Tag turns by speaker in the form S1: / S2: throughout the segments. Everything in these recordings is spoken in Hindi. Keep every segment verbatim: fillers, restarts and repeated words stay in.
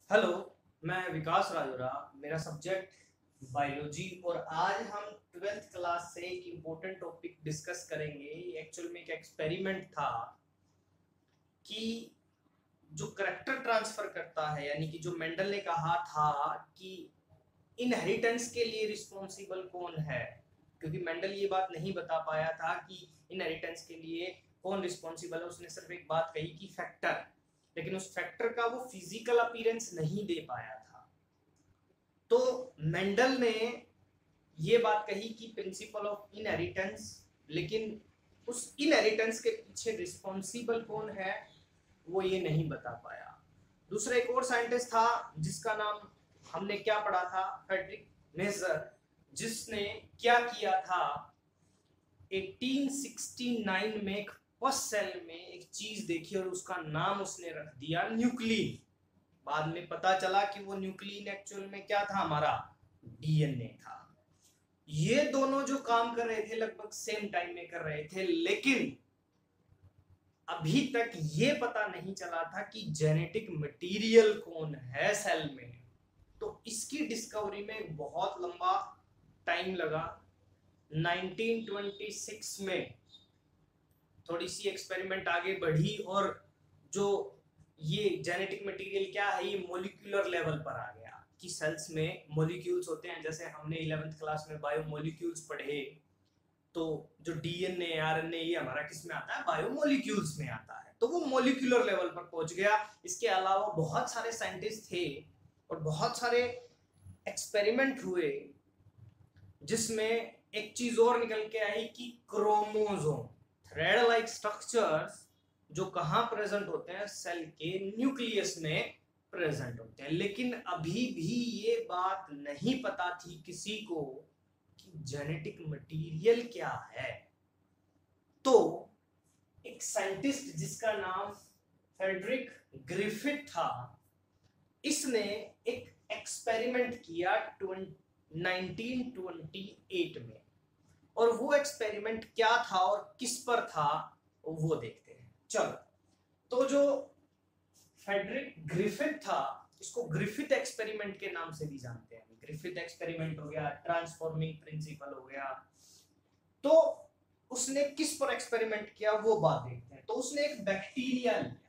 S1: हेलो, मैं विकास राजोरा। मेरा सब्जेक्ट बायोलॉजी और आज हम ट्वेल्थ क्लास से एक इम्पोर्टेंट टॉपिक डिस्कस करेंगे। एक्चुअल में एक एक्सपेरिमेंट था कि जो करेक्टर ट्रांसफर करता है, यानी कि जो मेंडल ने कहा था कि इनहेरिटेंस के लिए रिस्पॉन्सिबल कौन है, क्योंकि मेंडल ये बात नहीं बता पाया था कि इनहेरिटेंस के लिए कौन रिस्पॉन्सिबल है। उसने सिर्फ एक बात कही कि फैक्टर, लेकिन उस फैक्टर का वो फिजिकल अपीयरेंस नहीं दे पाया था। तो मेंडल ने ये बात कही कि प्रिंसिपल ऑफ इनहेरिटेंस, लेकिन उस इनहेरिटेंस के पीछे रिस्पॉन्सिबल कौन है वो ये नहीं बता पाया। दूसरा एक और साइंटिस्ट था जिसका नाम हमने क्या पढ़ा था, फ्रेडरिक नेजर, जिसने क्या किया था अठारह सौ उनहत्तर में एक फर्स्ट सेल में एक चीज देखी और उसका नाम उसने रख दिया न्यूक्लिन। बाद में पता चला कि वो न्यूक्लिन एक्चुअल में क्या था, हमारा डीएनए था। ये दोनों जो काम कर रहे थे लगभग सेम टाइम में कर रहे थे, लेकिन अभी तक ये पता नहीं चला था कि जेनेटिक मटेरियल कौन है सेल में। तो इसकी डिस्कवरी में बहुत लंबा टाइम लगा। नाइनटीन ट्वेंटी सिक्स में थोड़ी सी एक्सपेरिमेंट आगे बढ़ी और जो ये जेनेटिक मटेरियल क्या है, ये मॉलिक्यूलर लेवल पर आ गया कि सेल्स में मॉलिक्यूल्स होते हैं। जैसे हमने इलेवेंथ क्लास में बायोमॉलिक्यूल्स पढ़े, तो जो डीएनए आरएनए ये हमारा किस में आता है, बायोमॉलिक्यूल्स में आता है। तो वो मॉलिक्यूलर लेवल पर पहुंच गया। इसके अलावा बहुत सारे साइंटिस्ट थे और बहुत सारे एक्सपेरिमेंट हुए जिसमें एक चीज और निकल के आई कि क्रोमोसोम, थ्रेड लाइक स्ट्रक्चर्स जो कहां प्रेजेंट होते हैं, सेल के न्यूक्लियस में प्रेजेंट होते हैं। लेकिन अभी भी ये बात नहीं पता थी किसी को कि जेनेटिक मटेरियल क्या है। तो एक साइंटिस्ट जिसका नाम फ्रेडरिक ग्रिफिथ था, इसने एक एक्सपेरिमेंट किया नाइनटीन ट्वेंटी एट में। और वो एक्सपेरिमेंट क्या था और किस पर था वो देखते हैं। चलो, तो जो फ्रेडरिक ग्रिफिथ था, इसको ग्रिफिथ एक्सपेरिमेंट के नाम से भी जानते हैं। ग्रिफिथ एक्सपेरिमेंट हो गया, ट्रांसफॉर्मिंग प्रिंसिपल हो गया। तो उसने किस पर एक्सपेरिमेंट किया वो बात देखते हैं। तो उसने एक बैक्टीरिया लिया,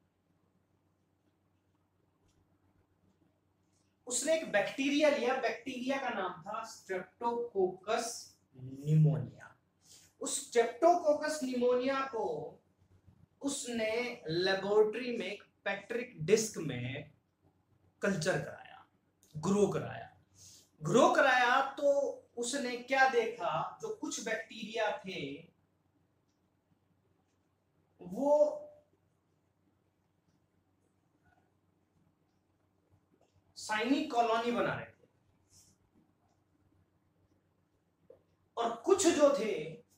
S1: उसने एक बैक्टीरिया लिया बैक्टीरिया का नाम था स्ट्रेप्टोकोकस निमोनिया। उस स्ट्रेप्टोकोकस निमोनिया को उसने लेबोरेटरी में एक पेट्रिक डिस्क में कल्चर कराया, ग्रो कराया। ग्रो कराया तो उसने क्या देखा, जो कुछ बैक्टीरिया थे वो साइनी कॉलोनी बना रहे थे और कुछ जो थे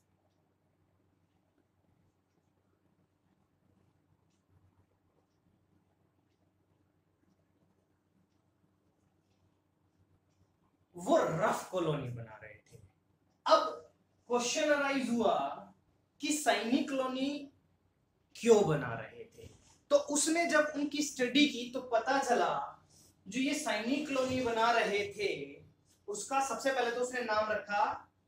S1: वो रफ कॉलोनी बना रहे थे। अब क्वेश्चन अराइज हुआ कि साइनी कॉलोनी क्यों बना रहे थे। तो उसने जब उनकी स्टडी की तो पता चला जो ये साइनी कॉलोनी बना रहे थे उसका सबसे पहले तो उसने नाम रखा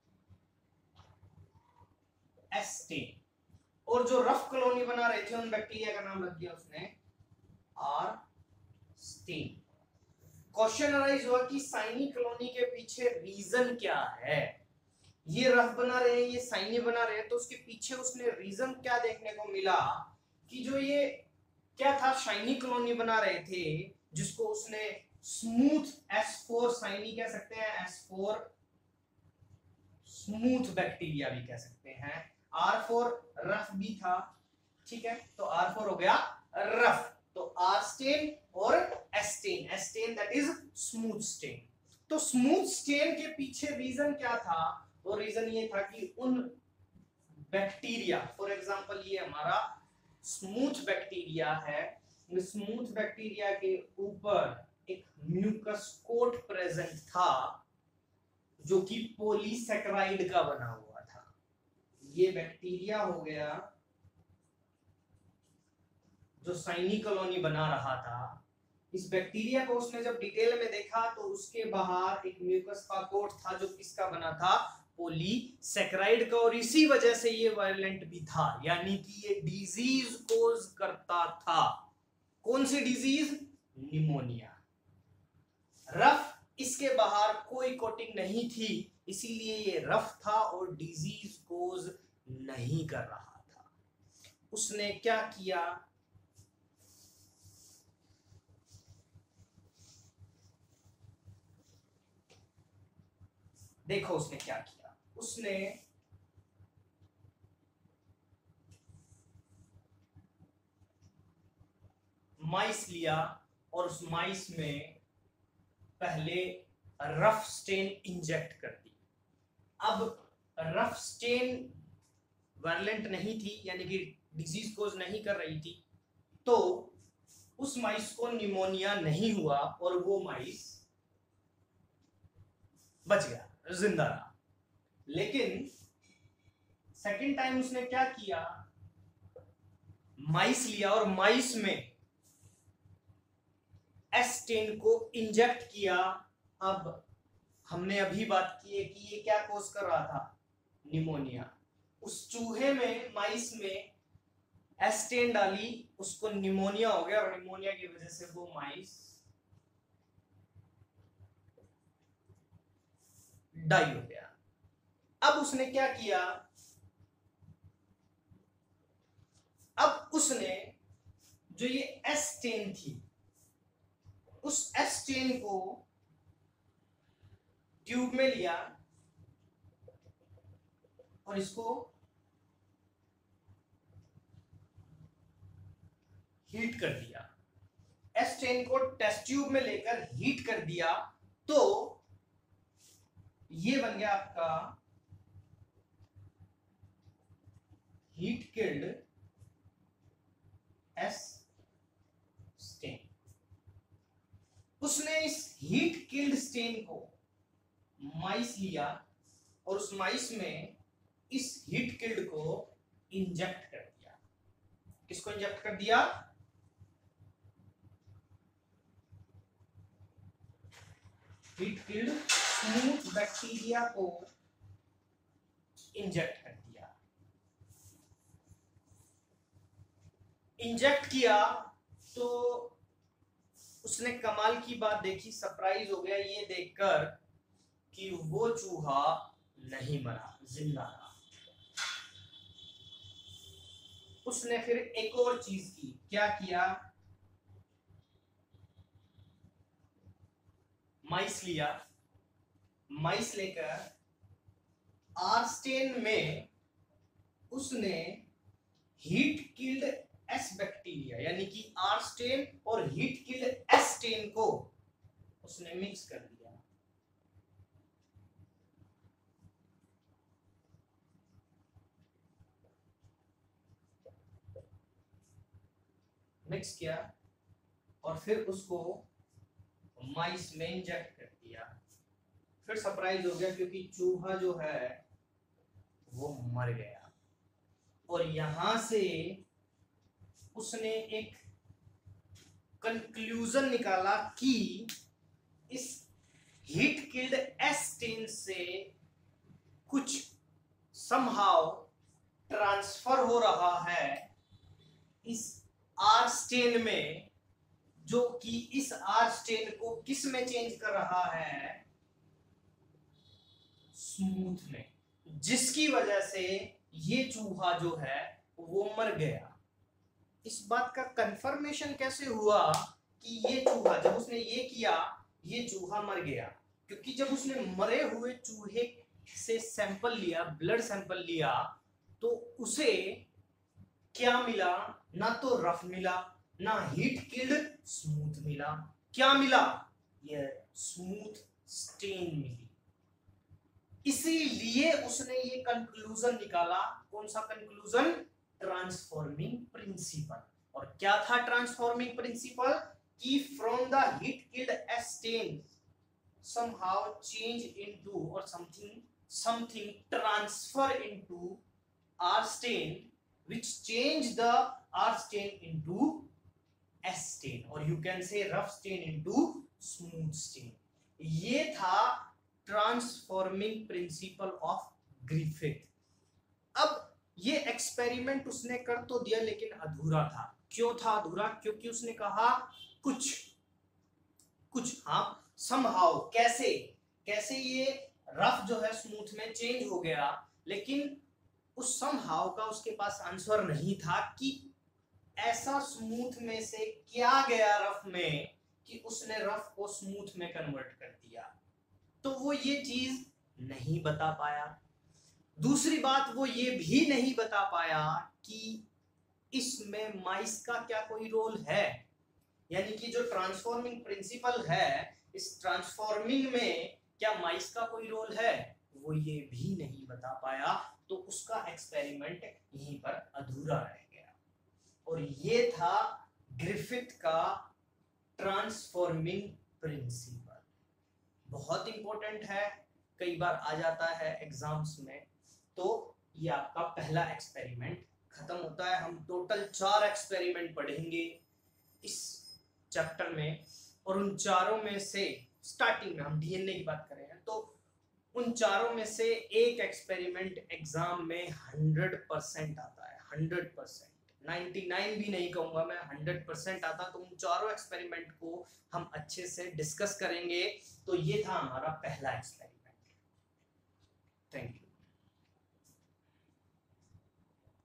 S1: एस्टेन, और जो रफ कॉलोनी बना रहे थे उन बैक्टीरिया का नाम रख दिया उसने आर स्टेन। क्वेश्चन अराइज हुआ कि साइनी कॉलोनी के पीछे रीजन क्या है। ये रफ बना रहे हैं, ये साइनी बना रहे हैं, तो उसके पीछे उसने रीजन क्या देखने को मिला कि जो ये क्या था, शाइनी कॉलोनी बना रहे थे जिसको उसने स्मूथ एस फोर साइनी कह सकते हैं, एस फोर स्मूथ बैक्टीरिया भी कह सकते हैं, आर फोर रफ भी था। ठीक है, तो आर फोर हो गया रफ, तो आर स्टेन और S stain, S stain that is smooth stain. तो स्मूथ स्टेन के पीछे रीजन क्या था, वो रीजन ये था कि उन बैक्टीरिया, फॉर एग्जांपल ये हमारा स्मूथ बैक्टीरिया है, स्मूथ बैक्टीरिया के ऊपर एक म्यूकस कोट प्रेजेंट था जो कि पॉलीसैकेराइड का बना हुआ था। ये बैक्टीरिया हो गया जो साइनी कॉलोनी बना रहा था, इस बैक्टीरिया को उसने जब डिटेल में देखा तो उसके बाहर एक म्यूकस का कोट था जो किसका बना था, पॉलीसैकेराइड का, और इसी वजह से ये वायलेंट भी था, यानी कि ये डिजीज कोज करता था। कौन सी डिजीज? निमोनिया। रफ, इसके बाहर कोई कोटिंग नहीं थी, इसीलिए ये रफ था और डिजीज कोज नहीं कर रहा था। उसने क्या किया, देखो उसने क्या किया, उसने माइस लिया और उस माइस में पहले रफ स्टेन इंजेक्ट कर दी। अब रफ स्टेन वायलेंट नहीं थी, यानी कि डिजीज कोज नहीं कर रही थी, तो उस माइस को निमोनिया नहीं हुआ और वो माइस बच गया, जिंदा रहा। लेकिन सेकंड टाइम उसने क्या किया, माइस लिया और माइस में एस्टेन को इंजेक्ट किया। अब हमने अभी बात की है कि ये क्या कोज कर रहा था, निमोनिया। उस चूहे में, माइस में एस्टेन डाली, उसको निमोनिया हो गया और निमोनिया की वजह से वो माइस डाई हो गया। अब उसने क्या किया, अब उसने जो ये एस्टेन थी, उस एस्टेन को ट्यूब में लिया और इसको हीट कर दिया। एस्टेन को टेस्ट ट्यूब में लेकर हीट कर दिया, तो ये बन गया आपका हीट किल्ड एस स्टेन। उसने इस हीट किल्ड स्टेन को माइस लिया और उस माइस में इस हीट किल्ड को इंजेक्ट कर दिया। किसको इंजेक्ट कर दिया, हीट किल्ड स्मूथ बैक्टीरिया को इंजेक्ट कर दिया। इंजेक्ट किया तो उसने कमाल की बात देखी, सरप्राइज हो गया ये देखकर कि वो चूहा नहीं मरा, जिंदा रहा। उसने फिर एक और चीज की, क्या किया, माइस लिया, माइस लेकर आर्स्टेन में उसने हीट किल्ड एस बैक्टीरिया, यानी कि आर्स्टेन और हीट किल्ड एस्टेन को उसने मिक्स कर दिया। मिक्स किया और फिर उसको माइस में इंजेक्ट कर दिया। फिर सरप्राइज हो गया क्योंकि चूहा जो है वो मर गया। और यहां से उसने एक कंक्लूजन निकाला कि इस हीट किल्ड एस्टेन से कुछ समहाउ ट्रांसफर हो रहा है इस आर्स्टेन में, जो कि इस आर्स्टेन को किस में चेंज कर रहा है, स्मूथ में, जिसकी वजह से ये चूहा जो है वो मर गया। इस बात का कंफर्मेशन कैसे हुआ कि ये चूहा, जब उसने ये किया ये चूहा मर गया? क्योंकि जब उसने मरे हुए चूहे से सैंपल लिया, ब्लड सैंपल लिया, तो उसे क्या मिला, ना तो रफ मिला, ना हीट किल्ड स्मूथ मिला। क्या मिला, ये स्मूथ स्टेन मिली। इसीलिए उसने ये कंक्लूजन निकाला। कौन सा कंक्लूजन? Transforming principle. और क्या था ट्रांसफॉर्मिंग प्रिंसिपल? कि from the heat killed S stain somehow change into or something something transfer into R stain, which change the R stain into S stain और you can say rough stain into smooth stain. ये था ट्रांसफॉर्मिंग प्रिंसिपल ऑफ ग्रिफिथ। अब ये एक्सपेरिमेंट उसने कर तो दिया लेकिन अधूरा था। क्यों था अधूरा? क्योंकि उसने कहा कुछ कुछ हाँ समहाउ, कैसे कैसे ये रफ जो है स्मूथ में चेंज हो गया, लेकिन उस समहाउ का उसके पास आंसर नहीं था कि ऐसा स्मूथ में से क्या गया रफ में कि उसने रफ को स्मूथ में कन्वर्ट कर दिया। तो वो ये चीज नहीं बता पाया। दूसरी बात, वो ये भी नहीं बता पाया कि इसमें माइस का क्या कोई रोल है, यानी कि जो ट्रांसफॉर्मिंग प्रिंसिपल है, इस ट्रांसफॉर्मिंग में क्या माइस का कोई रोल है, वो ये भी नहीं बता पाया। तो उसका एक्सपेरिमेंट यहीं पर अधूरा रह गया। और ये था ग्रिफिथ का ट्रांसफॉर्मिंग प्रिंसिपल। बहुत इंपॉर्टेंट है, कई बार आ जाता है एग्जाम्स में। तो ये आपका पहला एक्सपेरिमेंट खत्म होता है। हम टोटल चार एक्सपेरिमेंट पढ़ेंगे इस चैप्टर में, और उन चारों में से स्टार्टिंग में हम डीएनए की बात करें तो उन चारों में से एक एक्सपेरिमेंट एग्जाम में हंड्रेड परसेंट आता है। हंड्रेड परसेंट, नाइन्टी नाइन भी नहीं कहूंगा मैं, हंड्रेड परसेंट आता। तो उन चारों एक्सपेरिमेंट को हम अच्छे से डिस्कस करेंगे। तो ये था हमारा पहला एक्सपेरिमेंट। Thank you.